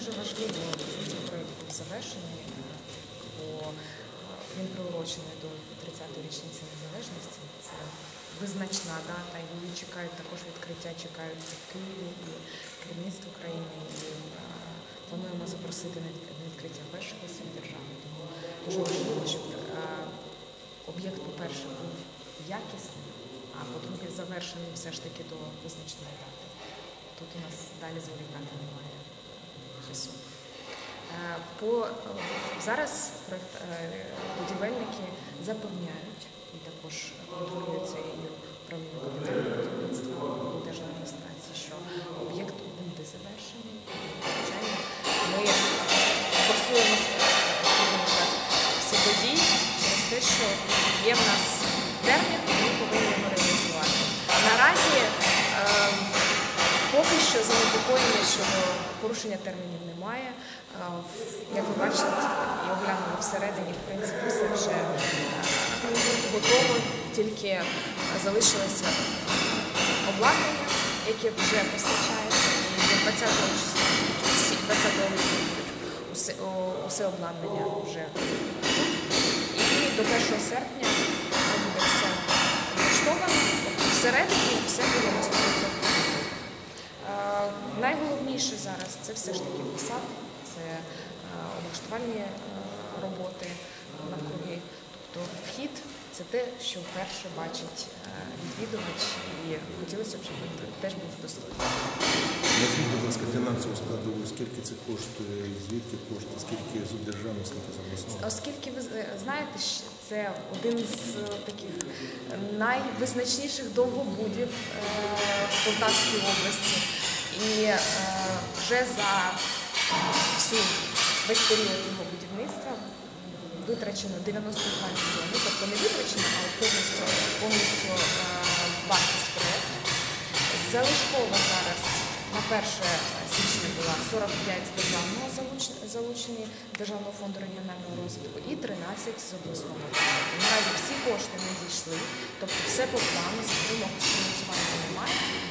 дуже важливо, що цей проєкт був завершений, бо він приурочений до 30-ї річниці незалежності. Це визначна дата, і її чекають також відкриття, чекають в Києві і керівництво країни. І плануємо запросити на відкриття першого сім держави. Тому дуже важливо, щоб об'єкт, по-перше, був якісним, а по-друге, завершений все ж таки до визначеної дати. Тут у нас далі зволікати немає часу. Зараз будівельники запевняють, і також контролюється і управління капітального будівництва держадміністрації, що об'єкт буде завершений. Звичайно, ми форсуємо всі події через те, що є в нас термін, і ми повинні його реалізувати. Наразі поки що занепокоєння, що порушення термінів немає. Як ви бачите, і оглянули всередині, в принципі, все вже готово, тільки залишилося обладнання, яке вже постачається, і 20 липня усе обладнання вже готове. І до 1 серпня буде все влаштовано, всередині все буде на 100%. Найголовніше зараз це все ж таки фасад, це облаштувальні роботи навкруги. Тобто вхід – це те, що вперше бачить відвідувач, і хотілося б, щоб він теж був доступний. Назвіть, будь ласка, фінансову складову, скільки це коштує, звідки коштує, скільки з державного, скільки з обласного? Оскільки ви знаєте, це один з таких найвизначніших довгобудів в Полтавській області. І вже за весь період його будівництва витрачено 92 мільйони, тобто не витрачено, а повністю вартість проєкту. Залишково зараз на 1 січня була 45 з державного залучення Державного фонду регіонального розвитку і 13 з обласного бюджету. Наразі всі кошти не дійшли, тобто все по плану, затримок з фінансування немає.